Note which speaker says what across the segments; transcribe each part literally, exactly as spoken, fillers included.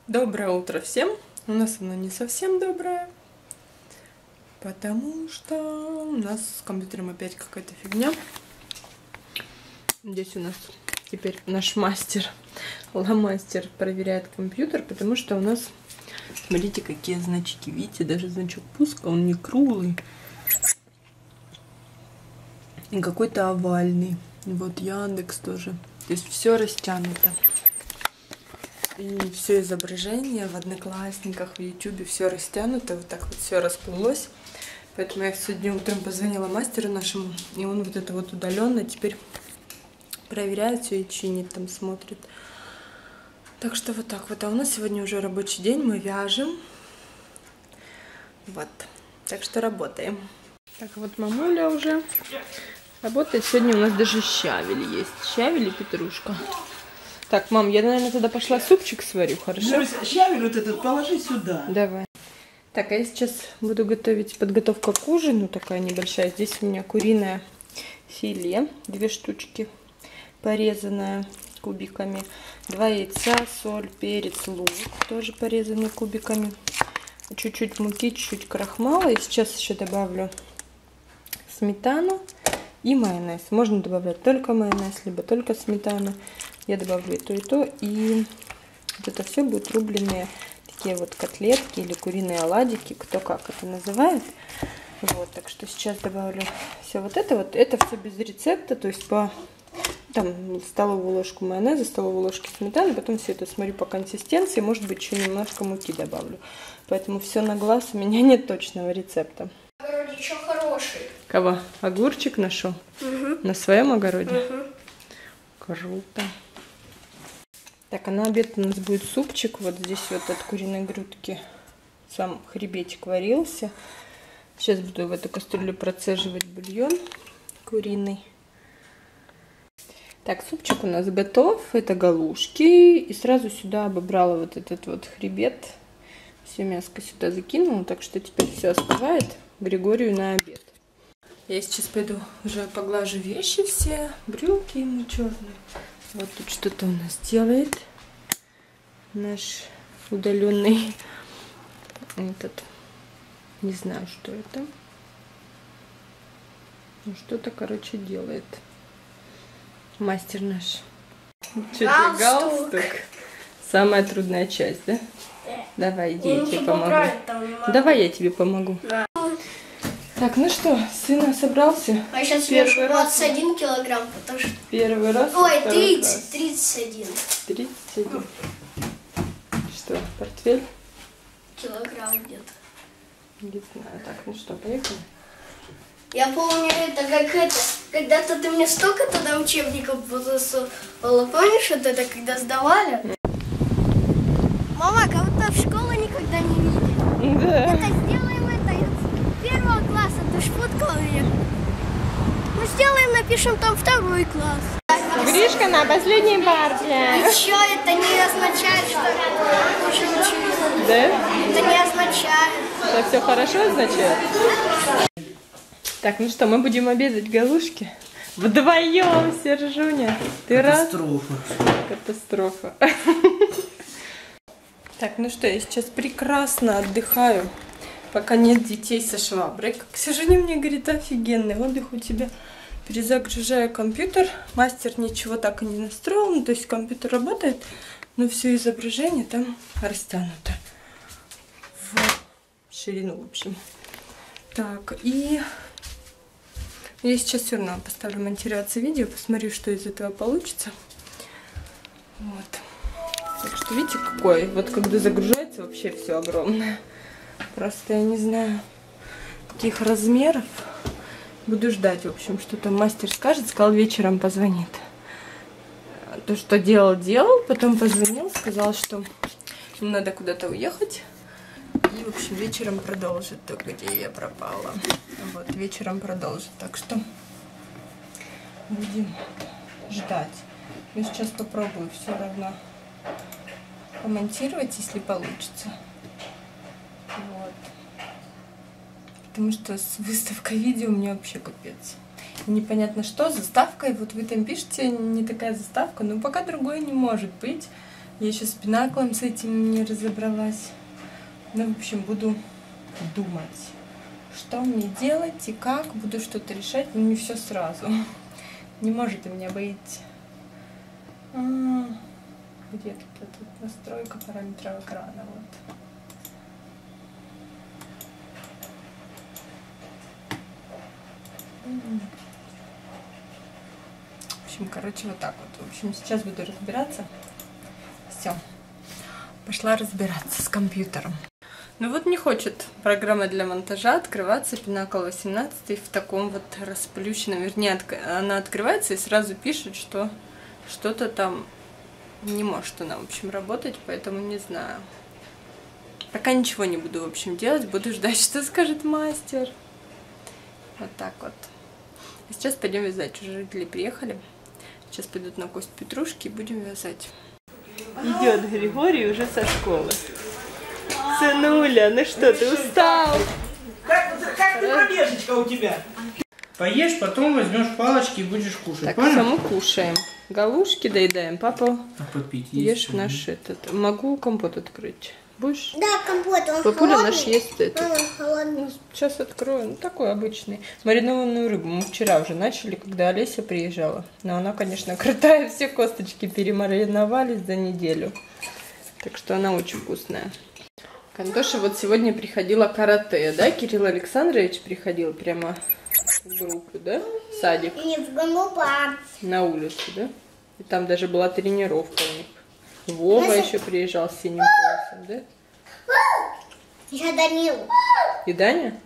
Speaker 1: Доброе утро всем! У нас оно не совсем доброе, потому что у нас с компьютером опять какая-то фигня. Здесь у нас теперь наш мастер, ломастер проверяет компьютер, потому что у нас, смотрите, какие значки. Видите, даже значок пуска, он не круглый и какой-то овальный. Вот Яндекс тоже. То есть все растянуто. И все изображение в Одноклассниках, в Ютубе все растянуто, вот так вот все расплылось. Поэтому я сегодня утром позвонила мастеру нашему, и он вот это вот удаленно теперь проверяет все и чинит, там смотрит. Так что вот так вот. А у нас сегодня уже рабочий день, мы вяжем. Вот. Так что работаем. Так вот, мамуля уже работает. Сегодня у нас даже щавель есть. Щавель и петрушка. Так, мам, я, наверное, тогда пошла супчик сварю, хорошо?
Speaker 2: Маруся, щавель вот этот положи сюда.
Speaker 1: Давай. Так, а я сейчас буду готовить подготовка к ужину, такая небольшая. Здесь у меня куриное филе, две штучки, порезанное кубиками. Два яйца, соль, перец, лук, тоже порезанный кубиками. Чуть-чуть муки, чуть-чуть крахмала. И сейчас еще добавлю сметану и майонез. Можно добавлять только майонез, либо только сметану. Я добавлю и то, и то. И вот это все будут рубленые такие вот котлетки или куриные оладики, кто как это называет. Вот, так что сейчас добавлю все вот это. Вот это все без рецепта, то есть по там столовую ложку майонеза, столовую ложку сметаны, потом все это смотрю по консистенции, может быть, еще немножко муки добавлю. Поэтому все на глаз, у меня нет точного рецепта.
Speaker 3: Огороде что хороший.
Speaker 1: Кого? Огурчик нашел?
Speaker 3: Угу.
Speaker 1: На своем огороде?
Speaker 3: Угу.
Speaker 1: Круто. Так, а на обед у нас будет супчик. Вот здесь вот от куриной грудки сам хребетик варился. Сейчас буду в эту кастрюлю процеживать бульон куриный. Так, супчик у нас готов. Это галушки. И сразу сюда обобрала вот этот вот хребет. Все мяско сюда закинула. Так что теперь все остывает Григорию на обед. Я сейчас пойду уже поглажу вещи все. Брюки ему черные. Вот тут что-то у нас делает наш удаленный этот, не знаю, что это. Ну, что-то, короче, делает мастер наш. Что-то галстук. Самая трудная часть, да? Да. Давай, иди, я, я тебе помогу. Давай, я тебе помогу. Да. Так, ну что, сына собрался?
Speaker 3: А сейчас вешу двадцать один килограмм, потому что...
Speaker 1: Первый раз?
Speaker 3: Ой, тридцать, тридцать один.
Speaker 1: тридцать один. Что, портфель?
Speaker 3: Килограмм где-то.
Speaker 1: Не знаю. Так, ну что, поехали?
Speaker 3: Я помню, это как это... Когда-то ты мне столько тогда учебников засунула. Помнишь, вот это, когда сдавали? Мама, как будто в школу никогда не видели.
Speaker 1: Да.
Speaker 3: Это сделаем это из первого класса. Ты ж фоткала меня. Ну сделаем, напишем там второй класс.
Speaker 1: Гришка на последней парте.
Speaker 3: Еще это не означает, что очень учиться.
Speaker 1: Да?
Speaker 3: Это не означает.
Speaker 1: Это все хорошо означает? Так, ну что, мы будем обедать галушки. Вдвоем, Сержуня. Ты рад?
Speaker 2: Катастрофа.
Speaker 1: Катастрофа. Так, ну что, я сейчас прекрасно отдыхаю, пока нет детей со шваброй. Как Сержуня мне говорит, офигенный отдых у тебя. Перезагружаю компьютер. Мастер ничего так и не настроил. Ну, то есть компьютер работает, но все изображение там растянуто в ширину, в общем. Так, и я сейчас все равно поставлю монтироваться видео, посмотрю, что из этого получится. Вот. Так что видите, какой. Вот когда загружается, вообще все огромное. Просто я не знаю, каких размеров. Буду ждать, в общем, что там мастер скажет. Сказал, вечером позвонит. То, что делал, делал. Потом позвонил, сказал, что ему надо куда-то уехать. И, в общем, вечером продолжит то, где я пропала. Вот, вечером продолжит. Так что будем ждать. Я сейчас попробую все равно помонтировать, если получится. Вот. Потому что с выставкой видео у меня вообще капец. И непонятно что, заставкой, вот вы там пишете, не такая заставка, но пока другой не может быть. Я еще с пинаклом с этим не разобралась. Ну, в общем, буду думать, что мне делать и как. Буду что-то решать, но не все сразу. Не может у меня быть... А, где тут, тут настройка параметров экрана? Вот. В общем, короче, вот так вот. В общем, сейчас буду разбираться. Все. Пошла разбираться с компьютером. Ну вот не хочет программа для монтажа открываться, Pinnacle восемнадцать, в таком вот расплющенном. Вернее, она открывается и сразу пишет, что что-то там не может она, в общем, работать, поэтому не знаю. Пока ничего не буду, в общем, делать. Буду ждать, что скажет мастер. Вот так вот. А сейчас пойдем вязать. Уже родители приехали. Сейчас пойдут на кость петрушки и будем вязать. Идет Григорий уже со школы. Сынуля, ну что, ты устал?
Speaker 2: Как, как ты пробежечка у тебя? Поешь, потом возьмешь палочки и будешь кушать.
Speaker 1: Так,
Speaker 2: понял?
Speaker 1: все, мы кушаем. Галушки доедаем. Папа,
Speaker 2: А попить
Speaker 1: ешь
Speaker 2: есть,
Speaker 1: наш этот. Могу компот открыть. Будешь?
Speaker 3: Да, компот, он
Speaker 1: Папуля
Speaker 3: холодный.
Speaker 1: наш ест этот.
Speaker 3: Он холодный.
Speaker 1: Ну, сейчас открою. Ну, такой обычный. Маринованную рыбу. Мы вчера уже начали, когда Олеся приезжала. Но она, конечно, крутая. Все косточки перемариновались за неделю. Так что она очень вкусная. Антоша вот сегодня приходила карате, да? Кирилл Александрович приходил прямо в группу, да? В садик.
Speaker 3: Не в группу, а...
Speaker 1: На улицу, да? И там даже была тренировка у них. Вова
Speaker 3: Значит...
Speaker 1: еще приезжал с синим поясом, да?
Speaker 3: Я Данил.
Speaker 1: И Даня?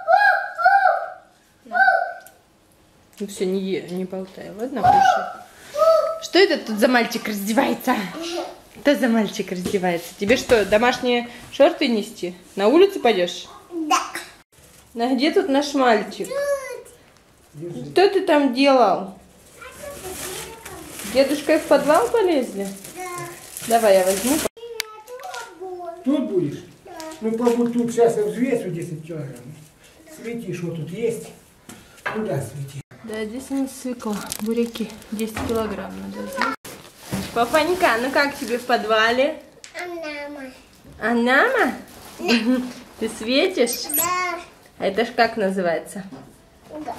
Speaker 1: Ну все, не, е, не болтай, ладно, кушай. Что это тут за мальчик раздевается? Что за мальчик раздевается? Тебе что, домашние шорты нести? На улицу пойдешь?
Speaker 3: Да.
Speaker 1: А где тут наш мальчик? Что ты там делал? Дедушка в подвал полезли?
Speaker 3: Да.
Speaker 1: Давай я возьму.
Speaker 4: Тут будешь? Да. Ну, побудь тут сейчас я взвесу десять килограмм. Свети, что тут есть. Куда свети?
Speaker 1: Да, здесь у нас свекла, буряки. десять килограмм надо взять. Папанька, ну как тебе в подвале?
Speaker 3: Анама.
Speaker 1: Анама? Ты светишь?
Speaker 3: Да.
Speaker 1: А это ж как называется?
Speaker 3: Да.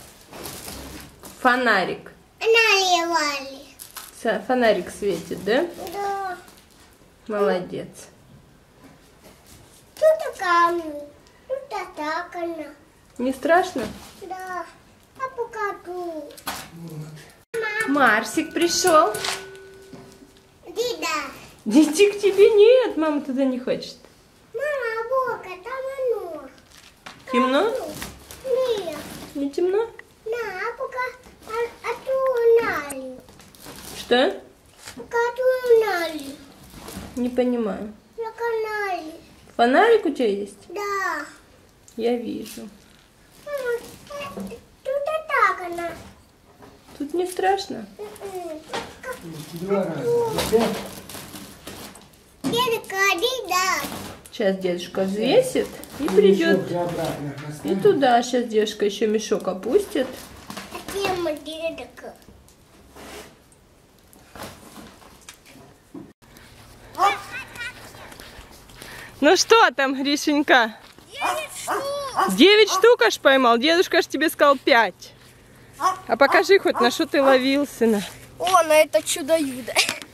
Speaker 1: Фонарик.
Speaker 3: Наливали.
Speaker 1: С- Фонарик светит, да?
Speaker 3: Да.
Speaker 1: Молодец.
Speaker 3: Тут камни. Тут так она.
Speaker 1: Не страшно?
Speaker 3: Да. А покажу.
Speaker 1: Марсик пришел.
Speaker 3: Дида.
Speaker 1: Идти к тебе нет, мама туда не хочет.
Speaker 3: Мама, бока, там оно.
Speaker 1: Темно?
Speaker 3: Нет.
Speaker 1: Не темно?
Speaker 3: На, а пока а, а ту нали.
Speaker 1: Что?
Speaker 3: Пока ту нали.
Speaker 1: Не понимаю.
Speaker 3: На канале.
Speaker 1: Фонарик у тебя есть?
Speaker 3: Да.
Speaker 1: Я вижу.
Speaker 3: Мама, тут и так она.
Speaker 1: Тут не страшно?
Speaker 4: Два раза.
Speaker 3: Дедушка, дида.
Speaker 1: Сейчас дедушка взвесит и
Speaker 4: Мешок
Speaker 1: придет.
Speaker 4: и обратно
Speaker 1: И
Speaker 4: поставь.
Speaker 1: туда сейчас дедушка еще мешок опустит.
Speaker 3: А тема дедушка.
Speaker 1: Ну что там, Гришенька? Девять штук аж поймал. Дедушка аж тебе сказал пять. А покажи хоть, на что ты ловил, сына.
Speaker 3: О, на это чудо-юдо.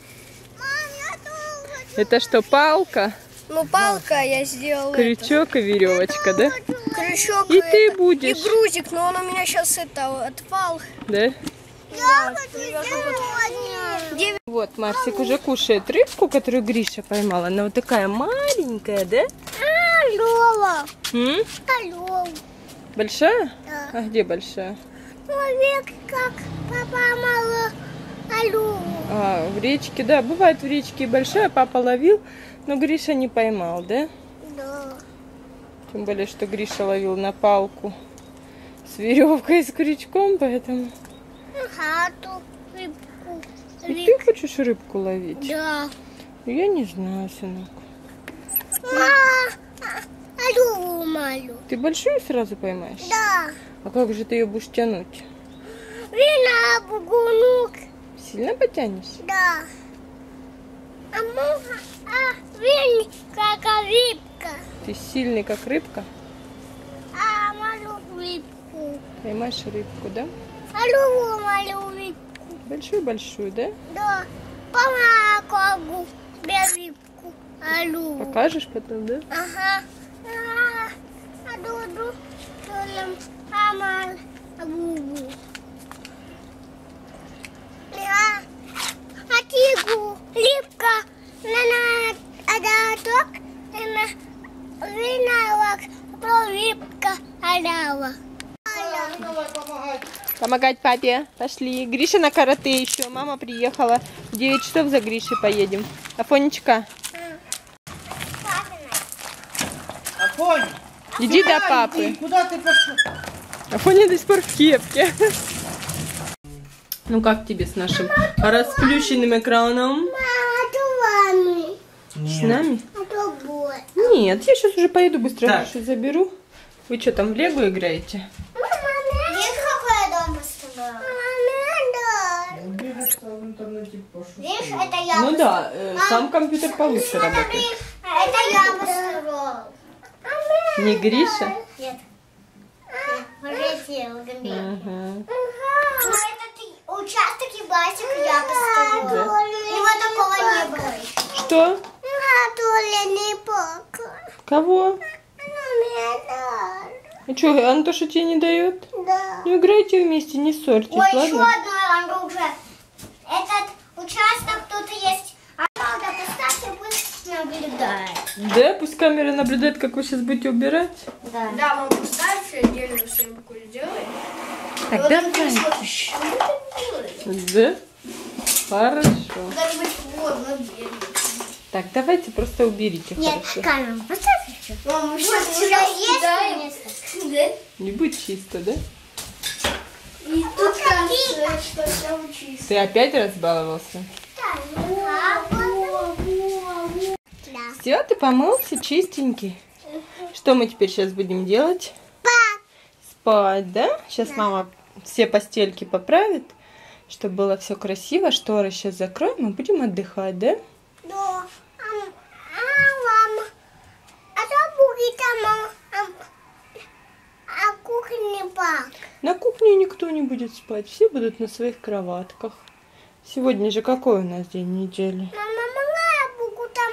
Speaker 1: Это что, палка,
Speaker 3: Ну, палка я сделала.
Speaker 1: крючок и веревочка, да?
Speaker 3: Крючок
Speaker 1: И ты
Speaker 3: это,
Speaker 1: будешь.
Speaker 3: И грузик, но он у меня сейчас это отпал.
Speaker 1: Да?
Speaker 3: Да, девять.
Speaker 1: Вот, Марсик уже кушает рыбку, которую Гриша поймал. Она вот такая маленькая, да?
Speaker 3: Алло.
Speaker 1: М?
Speaker 3: Алло.
Speaker 1: Большая?
Speaker 3: Да.
Speaker 1: А где большая?
Speaker 3: Человек, как папа мало. Алло.
Speaker 1: А, в речке, да, бывает в речке и большая. Папа ловил, но Гриша не поймал, да?
Speaker 3: Да.
Speaker 1: Тем более, что Гриша ловил на палку с веревкой и с крючком, поэтому...
Speaker 3: Хату, рыбку.
Speaker 1: И ты хочешь рыбку ловить?
Speaker 3: Да.
Speaker 1: Я не знаю, сынок.
Speaker 3: Алло, малю.
Speaker 1: Ты большую сразу поймаешь?
Speaker 3: Да.
Speaker 1: А как же ты ее будешь тянуть?
Speaker 3: Вина бугунук.
Speaker 1: Сильно потянешь?
Speaker 3: Да. А А сильный, как рыбка.
Speaker 1: Ты сильный, как рыбка?
Speaker 3: А малю рыбку.
Speaker 1: Поймаешь рыбку, да?
Speaker 3: Алло, малю рыбку.
Speaker 1: Большую-большую, да?
Speaker 3: Да. Помогу без рыбку. Алло.
Speaker 1: Покажешь потом, да?
Speaker 3: Ага. А дуду, тулем, амал, абубу. Я, а тигу, липка, на адаток, на виновак, про липка, алява.
Speaker 2: Давай помогать.
Speaker 1: Помогать папе. Пошли. Гриша на карате еще. Мама приехала. В девять часов за Гришей поедем. Афонечка,
Speaker 2: Афонь,
Speaker 1: иди до
Speaker 2: куда
Speaker 1: папы.
Speaker 2: иди? Куда ты пошел?
Speaker 1: Афоня до сих пор в кепке. Ну как тебе с нашим расплющенным экраном?
Speaker 3: А то вами,
Speaker 1: С нами?
Speaker 3: а то бой.
Speaker 1: Нет, я сейчас уже поеду быстро
Speaker 2: Так.
Speaker 1: Гришу заберу. Вы что, там в Лего играете?
Speaker 3: Видишь, какой я дом построила?
Speaker 2: Ну, бегать в интернете пошел.
Speaker 3: Видишь, это я
Speaker 1: Ну да, э, сам компьютер получше работает.
Speaker 3: Это я построила.
Speaker 1: Не Гриша?
Speaker 3: Нет. Полетел, Гамбин.
Speaker 1: Угу.
Speaker 3: Ну, этот участок и басик я построила. Его такого не было еще.
Speaker 1: Что?
Speaker 3: А Толя не пока.
Speaker 1: Кого?
Speaker 3: Ну,
Speaker 1: А что, Антоша тебе не дает?
Speaker 3: да.
Speaker 1: Ну играйте вместе, не ссорьтесь,
Speaker 3: Ой, еще
Speaker 1: ладно?
Speaker 3: одно оружие. Этот участок тут есть. А правда, поставьте, пусть наблюдает.
Speaker 1: Да, пусть камера наблюдает, как вы сейчас будете убирать.
Speaker 3: Да.
Speaker 5: Да, мам, поставь отдельно съемку сделай.
Speaker 1: Так,
Speaker 5: Вот
Speaker 1: давай.
Speaker 5: здесь вот еще делай.
Speaker 1: Да? Хорошо.
Speaker 5: Должен быть вот, вот здесь.
Speaker 1: Так, давайте просто уберите,
Speaker 3: Нет,
Speaker 1: хорошо.
Speaker 3: камеру поставь еще.
Speaker 5: Мам, мы
Speaker 3: Вот
Speaker 5: сейчас
Speaker 3: уже
Speaker 5: кидаем.
Speaker 3: есть место.
Speaker 5: Да?
Speaker 1: Не будет чисто, да?
Speaker 5: И тут кажется, что все чисто.
Speaker 1: Ты опять разбаловался?
Speaker 3: Да.
Speaker 1: Все, ты помылся, чистенький. Что мы теперь сейчас будем делать? Спать, да? Сейчас мама все постельки поправит, чтобы было все красиво. Шторы сейчас закроем и будем отдыхать, да?
Speaker 3: Да. Ам, а, мама. А то будет там ам, а кухня пак.
Speaker 1: На кухне никто не будет спать, все будут на своих кроватках. Сегодня же какой у нас день недели?
Speaker 3: Мама, мама, буку там.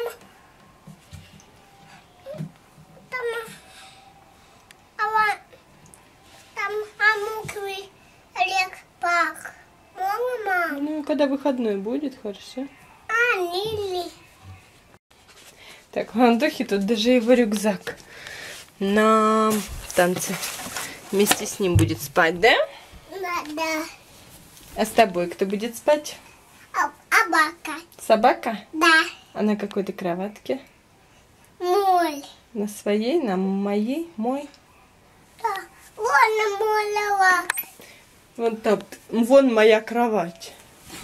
Speaker 3: Там. А ва- там амукви Олег пак. Мама,
Speaker 1: Ну, когда выходной будет, хорошо.
Speaker 3: а Лили.
Speaker 1: Так, у Антохи тут даже его рюкзак на танцы. Вместе с ним будет спать, да?
Speaker 3: Да, да.
Speaker 1: А с тобой кто будет спать?
Speaker 3: А, абака.
Speaker 1: Собака?
Speaker 3: Да.
Speaker 1: А на какой-то кроватке?
Speaker 3: Моль.
Speaker 1: На своей, на моей, мой?
Speaker 3: Да. Вон молова.
Speaker 1: Вон там, вон моя кровать.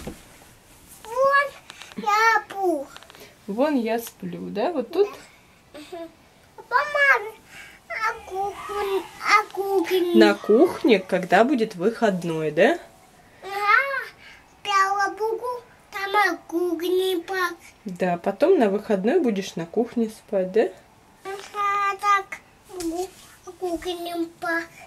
Speaker 3: Вон я пух.
Speaker 1: Вон я сплю, да? Вот тут?
Speaker 3: Помам, а кухня, а кухня.
Speaker 1: На кухне, когда будет выходной, да?
Speaker 3: Ага, пяла бугу, там а кухня пак.
Speaker 1: Да, потом на выходной будешь на кухне спать, да?
Speaker 3: Ага, так, бугу, а кухня пак.